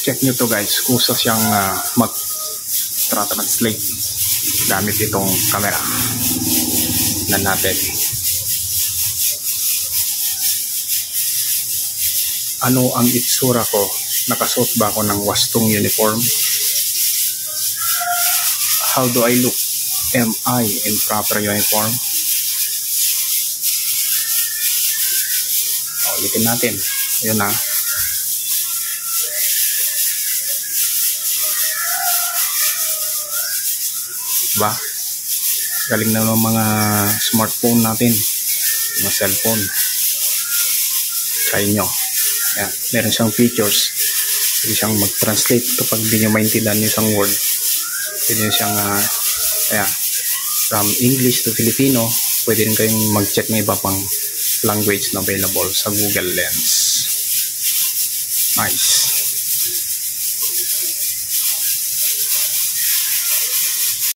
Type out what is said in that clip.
check nyo to guys, kusa siyang mag-translate gamit itong camera na natin. Ano ang itsura ko? Nakasuot ba ako ng wastong uniform? How do I look? Am I in proper uniform? Ulitin natin. Ayun na. Diba? Galing na ng mga smartphone natin, mga cellphone. Try nyo. Ayan. Meron siyang features. Pwede siyang mag-translate kapag hindi nyo maintindihan yung isang word. Pwede siyang ayan, from English to Filipino. Pwede rin kayong mag-check ng iba pang language na available sa Google Lens. Nice.